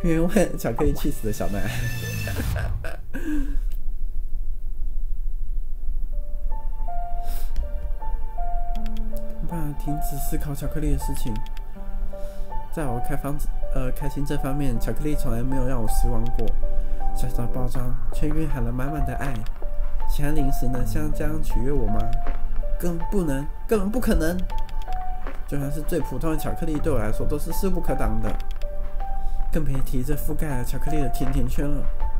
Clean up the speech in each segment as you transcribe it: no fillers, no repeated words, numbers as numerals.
原味巧克力气死的小奈。爸，停止思考巧克力的事情。在我开心这方面，巧克力从来没有让我失望过。小小包装却蕴含了满满的爱。其他零食能像这样取悦我吗？根本不可能。就算是最普通的巧克力，对我来说都是势不可挡的。更别提这覆盖了巧克力的甜甜圈了。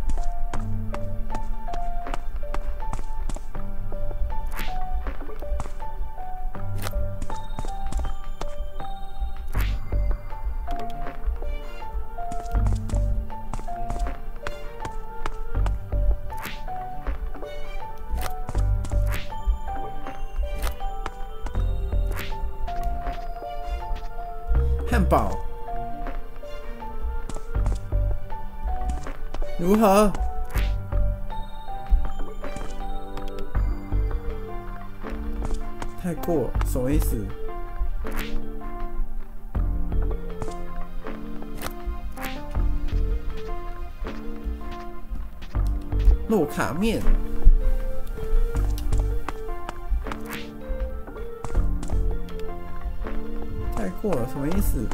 汉堡如何？太过什么意思？洛卡面。太过了，什么意思？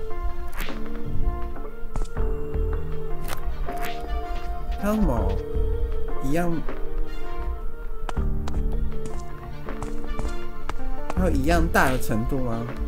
还有什么一样？还有一样大的程度吗？